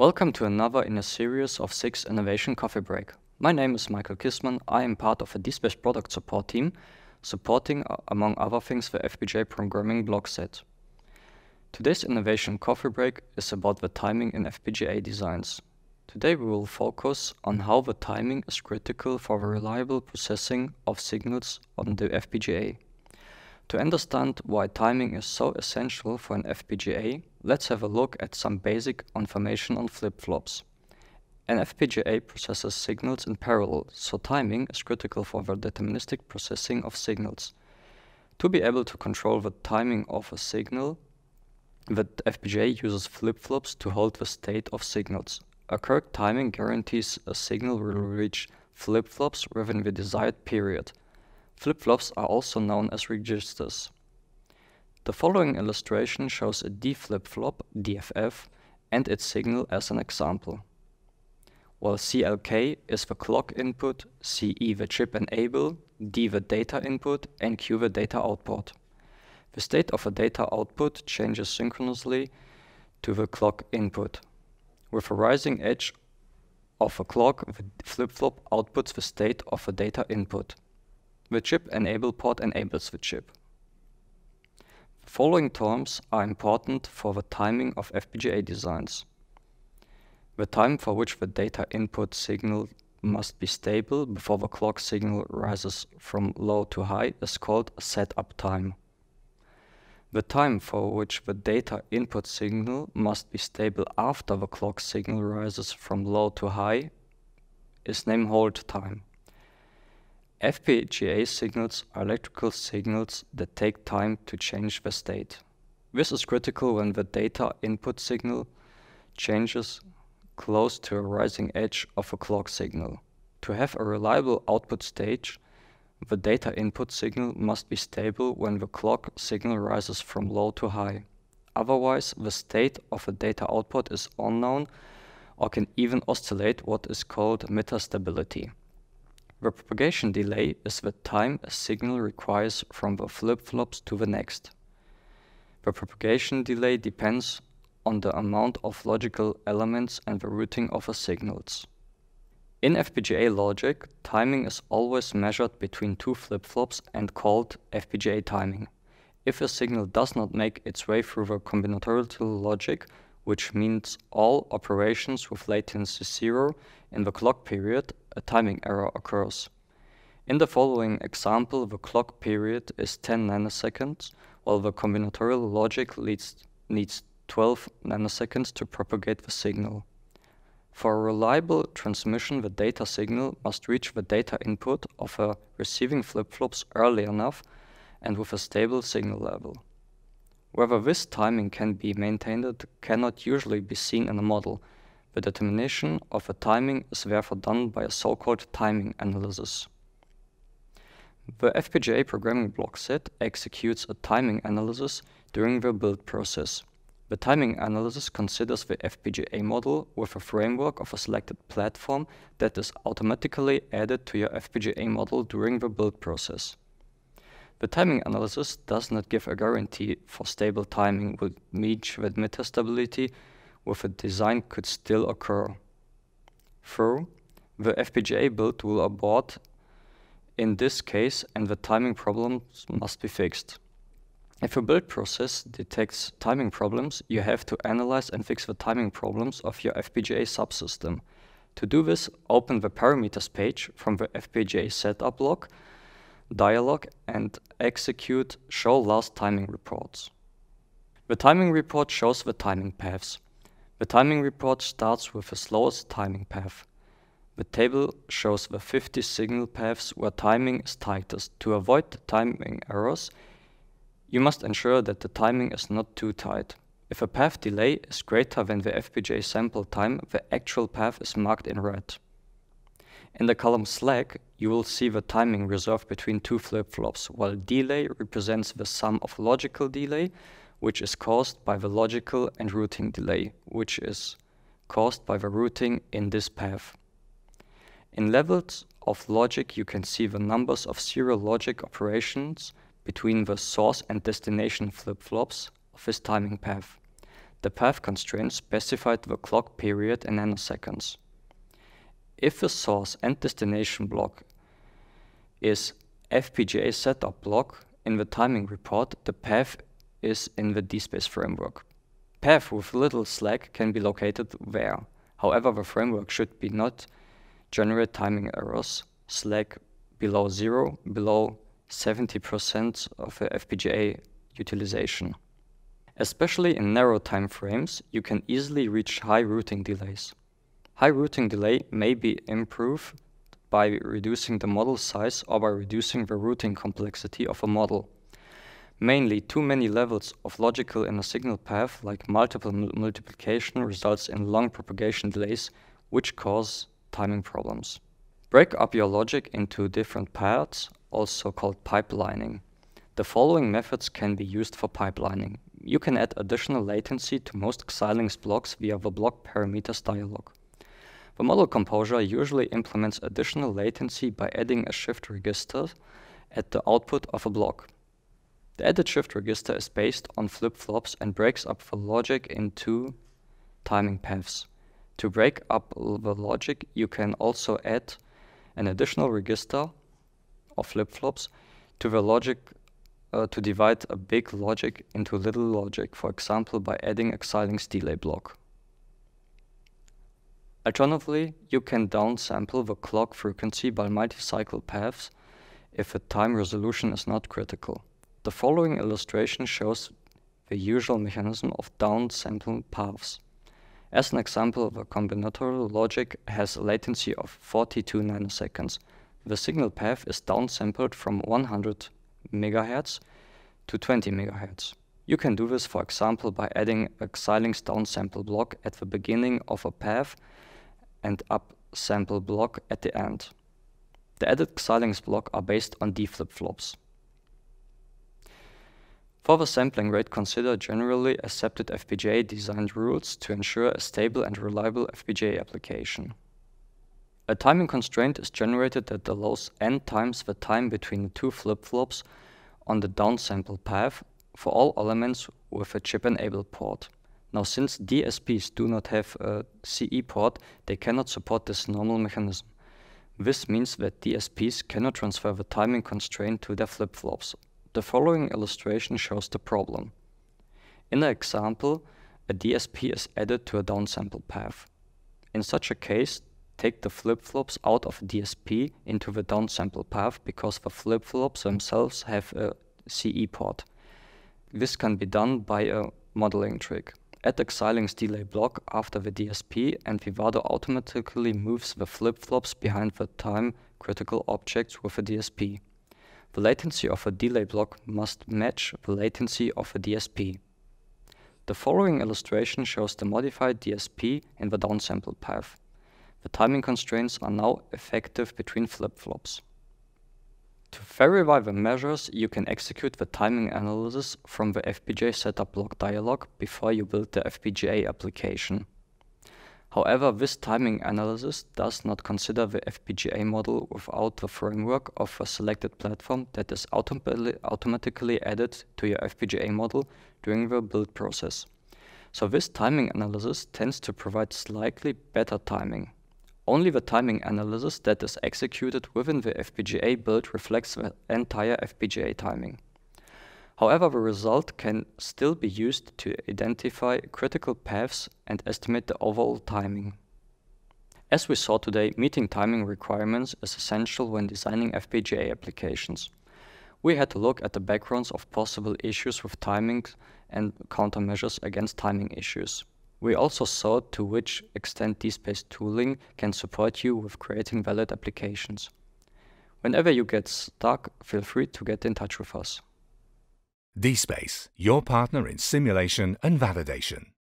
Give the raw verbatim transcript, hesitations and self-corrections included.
Welcome to another in a series of six Innovation Coffee Break. My name is Michael Kismann. I am part of a dSPACE product support team, supporting, uh, among other things, the F P G A programming blockset. Today's Innovation Coffee Break is about the timing in F P G A designs. Today we will focus on how the timing is critical for the reliable processing of signals on the F P G A. To understand why timing is so essential for an F P G A, let's have a look at some basic information on flip-flops. An F P G A processes signals in parallel, so timing is critical for the deterministic processing of signals. To be able to control the timing of a signal, the F P G A uses flip-flops to hold the state of signals. A correct timing guarantees a signal will reach flip-flops within the desired period. Flip-flops are also known as registers. The following illustration shows a D flip-flop, D F F, and its signal as an example. While C L K is the clock input, C E the chip enable, D the data input, and Q the data output. The state of a data output changes synchronously to the clock input. With a rising edge of a clock, the flip-flop outputs the state of a data input. The chip enable port enables the chip. The following terms are important for the timing of F P G A designs. The time for which the data input signal must be stable before the clock signal rises from low to high is called setup time. The time for which the data input signal must be stable after the clock signal rises from low to high is named hold time. F P G A signals are electrical signals that take time to change the state. This is critical when the data input signal changes close to a rising edge of a clock signal. To have a reliable output stage, the data input signal must be stable when the clock signal rises from low to high. Otherwise, the state of the data output is unknown or can even oscillate, what is called metastability. The propagation delay is the time a signal requires from the flip-flops to the next. The propagation delay depends on the amount of logical elements and the routing of the signals. In F P G A logic, timing is always measured between two flip-flops and called F P G A timing. If a signal does not make its way through the combinatorial logic, which means all operations with latency zero in the clock period, a timing error occurs. In the following example, the clock period is ten nanoseconds, while the combinatorial logic leads, needs twelve nanoseconds to propagate the signal. For a reliable transmission, the data signal must reach the data input of a receiving flip-flops early enough and with a stable signal level. Whether this timing can be maintained cannot usually be seen in a model. The determination of a timing is therefore done by a so-called timing analysis. The F P G A programming block set executes a timing analysis during the build process. The timing analysis considers the F P G A model with a framework of a selected platform that is automatically added to your F P G A model during the build process. The timing analysis does not give a guarantee for stable timing, which means that metastability with a design could still occur. Through the F P G A build will abort in this case and the timing problems must be fixed. If a build process detects timing problems, you have to analyze and fix the timing problems of your F P G A subsystem. To do this, open the parameters page from the F P G A setup log dialog and execute show last timing reports. The timing report shows the timing paths. The timing report starts with the slowest timing path. The table shows the fifty signal paths where timing is tightest. To avoid the timing errors, you must ensure that the timing is not too tight. If a path delay is greater than the F P G A sample time, the actual path is marked in red. In the column slack, you will see the timing reserved between two flip-flops, while delay represents the sum of logical delay, which is caused by the logical, and routing delay, which is caused by the routing in this path. In levels of logic, you can see the numbers of serial logic operations between the source and destination flip-flops of this timing path. The path constraint specified the clock period in nanoseconds. If the source and destination block is F P G A setup block in the timing report, the path is in the dSPACE framework. Path with little slack can be located there. However, the framework should be not generate timing errors, slack below zero, below seventy percent of the F P G A utilization. Especially in narrow time frames, you can easily reach high routing delays. High routing delay may be improved by reducing the model size or by reducing the routing complexity of a model. Mainly, too many levels of logical in a signal path, like multiple multiplication, results in long propagation delays, which cause timing problems. Break up your logic into different parts, also called pipelining. The following methods can be used for pipelining. You can add additional latency to most Xilinx blocks via the block parameters dialog. The model composer usually implements additional latency by adding a shift register at the output of a block. The added shift register is based on flip-flops and breaks up the logic into timing paths. To break up the logic, you can also add an additional register of flip-flops to the logic uh, to divide a big logic into little logic, for example by adding a Xilinx delay block. Alternatively, you can downsample the clock frequency by multi-cycle paths if the time resolution is not critical. The following illustration shows the usual mechanism of downsampling paths. As an example, the combinatorial logic has a latency of forty-two nanoseconds. The signal path is downsampled from one hundred megahertz to twenty megahertz. You can do this, for example, by adding a Xilinx downsample block at the beginning of a path and upsample block at the end. The added Xilinx block are based on D flip-flops. For the sampling rate, consider generally accepted F P G A design rules to ensure a stable and reliable F P G A application. A timing constraint is generated that allows n times the time between the two flip-flops on the downsample path for all elements with a chip-enabled port. Now, since D S Ps do not have a C E port, they cannot support this normal mechanism. This means that D S Ps cannot transfer the timing constraint to their flip-flops. The following illustration shows the problem. In the example, a D S P is added to a downsample path. In such a case, take the flip-flops out of D S P into the downsample path because the flip-flops themselves have a C E port. This can be done by a modeling trick. Add the Xilinx delay block after the D S P and Vivado automatically moves the flip-flops behind the time-critical objects with a D S P. The latency of a delay block must match the latency of a D S P. The following illustration shows the modified D S P in the downsample path. The timing constraints are now effective between flip-flops. To verify the measures, you can execute the timing analysis from the F P G A setup block dialog before you build the F P G A application. However, this timing analysis does not consider the F P G A model without the framework of a selected platform that is autom- automatically added to your F P G A model during the build process. So this timing analysis tends to provide slightly better timing. Only the timing analysis that is executed within the F P G A build reflects the entire F P G A timing. However, the result can still be used to identify critical paths and estimate the overall timing. As we saw today, meeting timing requirements is essential when designing F P G A applications. We had to look at the backgrounds of possible issues with timing and countermeasures against timing issues. We also saw to which extent dSPACE tooling can support you with creating valid applications. Whenever you get stuck, feel free to get in touch with us. dSPACE, your partner in simulation and validation.